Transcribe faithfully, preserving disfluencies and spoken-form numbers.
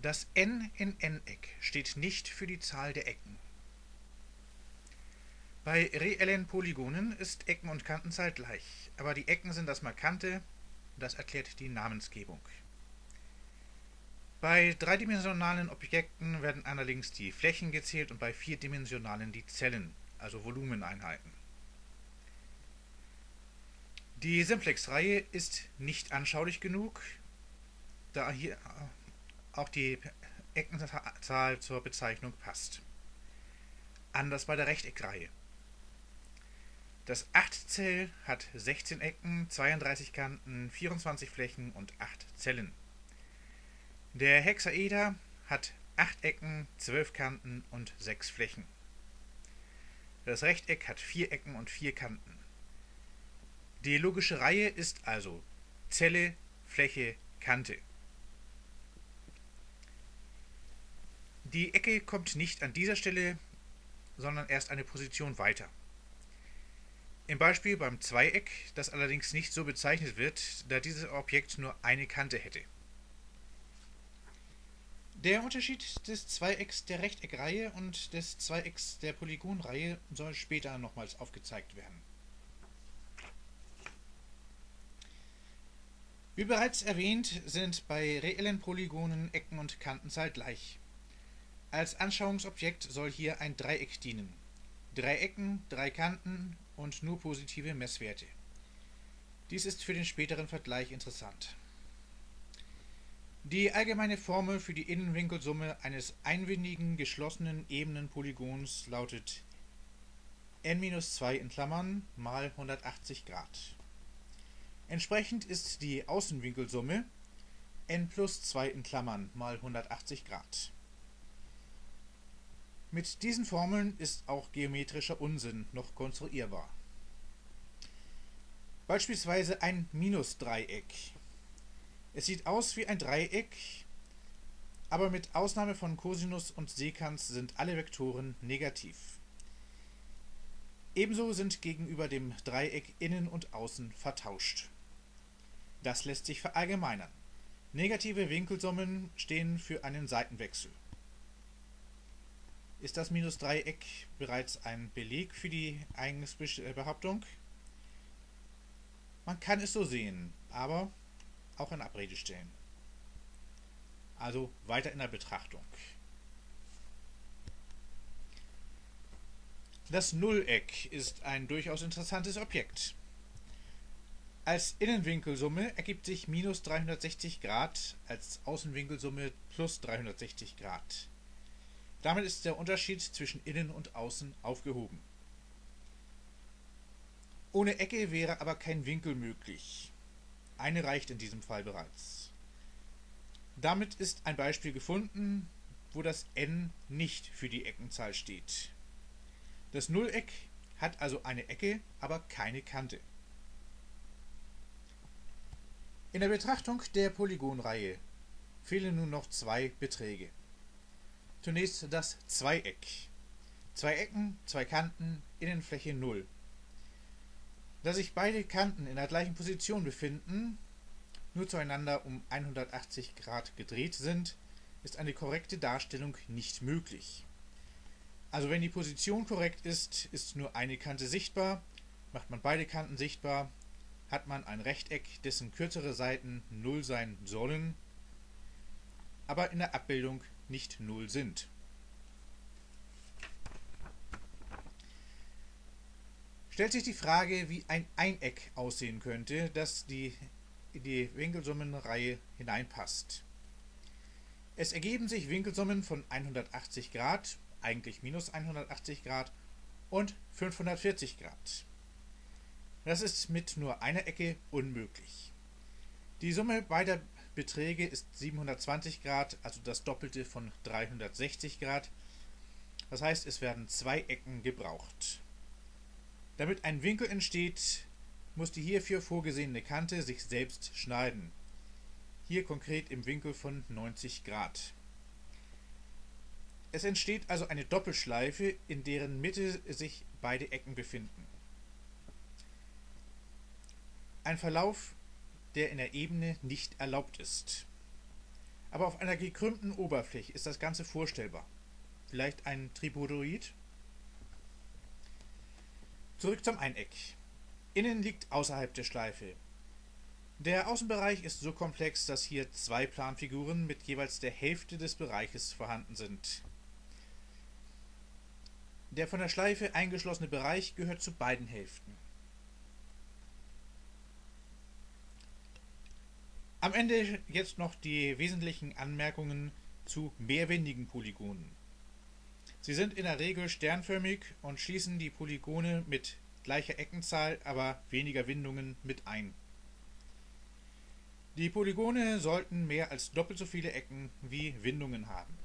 Das n in n-Eck steht nicht für die Zahl der Ecken. Bei reellen Polygonen ist Ecken- und Kantenzahl gleich, aber die Ecken sind das Markante, das erklärt die Namensgebung. Bei dreidimensionalen Objekten werden allerdings die Flächen gezählt und bei vierdimensionalen die Zellen, also Volumeneinheiten. Die Simplex-Reihe ist nicht anschaulich genug, da hier auch die Eckenzahl zur Bezeichnung passt. Anders bei der Rechteckreihe. Das Achtzell hat sechzehn Ecken, zweiunddreißig Kanten, vierundzwanzig Flächen und acht Zellen. Der Hexaeder hat acht Ecken, zwölf Kanten und sechs Flächen. Das Rechteck hat vier Ecken und vier Kanten. Die logische Reihe ist also Zelle, Fläche, Kante. Die Ecke kommt nicht an dieser Stelle, sondern erst eine Position weiter. Im Beispiel beim Zweieck, das allerdings nicht so bezeichnet wird, da dieses Objekt nur eine Kante hätte. Der Unterschied des Zweiecks der Rechteckreihe und des Zweiecks der Polygonreihe soll später nochmals aufgezeigt werden. Wie bereits erwähnt, sind bei reellen Polygonen Ecken und Kantenzahl gleich. Als Anschauungsobjekt soll hier ein Dreieck dienen. Drei Ecken, drei Kanten und nur positive Messwerte. Dies ist für den späteren Vergleich interessant. Die allgemeine Formel für die Innenwinkelsumme eines einwindigen geschlossenen ebenen Polygons lautet n minus zwei in Klammern mal hundertachtzig Grad. Entsprechend ist die Außenwinkelsumme n plus zwei in Klammern mal hundertachtzig Grad. Mit diesen Formeln ist auch geometrischer Unsinn noch konstruierbar. Beispielsweise ein Minusdreieck. Es sieht aus wie ein Dreieck, aber mit Ausnahme von Cosinus und Sekans sind alle Vektoren negativ. Ebenso sind gegenüber dem Dreieck Innen und Außen vertauscht. Das lässt sich verallgemeinern. Negative Winkelsummen stehen für einen Seitenwechsel. Ist das Minusdreieck bereits ein Beleg für die Eingangsbehauptung? Man kann es so sehen, aber auch in Abrede stellen. Also weiter in der Betrachtung. Das Nulleck ist ein durchaus interessantes Objekt. Als Innenwinkelsumme ergibt sich minus dreihundertsechzig Grad, als Außenwinkelsumme plus dreihundertsechzig Grad. Damit ist der Unterschied zwischen Innen und Außen aufgehoben. Ohne Ecke wäre aber kein Winkel möglich. Eine reicht in diesem Fall bereits. Damit ist ein Beispiel gefunden, wo das n nicht für die Eckenzahl steht. Das Nulleck hat also eine Ecke, aber keine Kante. In der Betrachtung der Polygonreihe fehlen nun noch zwei Beträge. Zunächst das Zweieck. Zwei Ecken, zwei Kanten, Innenfläche null. Da sich beide Kanten in der gleichen Position befinden, nur zueinander um hundertachtzig Grad gedreht sind, ist eine korrekte Darstellung nicht möglich. Also wenn die Position korrekt ist, ist nur eine Kante sichtbar. Macht man beide Kanten sichtbar, hat man ein Rechteck, dessen kürzere Seiten null sein sollen, aber in der Abbildung nicht null sind. Stellt sich die Frage, wie ein Eineck aussehen könnte, das die, in die Winkelsummenreihe hineinpasst. Es ergeben sich Winkelsummen von hundertachtzig Grad, eigentlich minus hundertachtzig Grad, und fünfhundertvierzig Grad. Das ist mit nur einer Ecke unmöglich. Die Summe beider Beträge ist siebenhundertzwanzig Grad, also das Doppelte von dreihundertsechzig Grad. Das heißt, es werden zwei Ecken gebraucht. Damit ein Winkel entsteht, muss die hierfür vorgesehene Kante sich selbst schneiden. Hier konkret im Winkel von neunzig Grad. Es entsteht also eine Doppelschleife, in deren Mitte sich beide Ecken befinden. Ein Verlauf, der in der Ebene nicht erlaubt ist. aber auf einer gekrümmten Oberfläche ist das Ganze vorstellbar. Vielleicht ein Tribodoid? Zurück zum Eineck. Innen liegt außerhalb der Schleife. Der Außenbereich ist so komplex, dass hier zwei Planfiguren mit jeweils der Hälfte des Bereiches vorhanden sind. Der von der Schleife eingeschlossene Bereich gehört zu beiden Hälften. Am Ende jetzt noch die wesentlichen Anmerkungen zu mehrwindigen Polygonen. Sie sind in der Regel sternförmig und schließen die Polygone mit gleicher Eckenzahl, aber weniger Windungen mit ein. Die Polygone sollten mehr als doppelt so viele Ecken wie Windungen haben.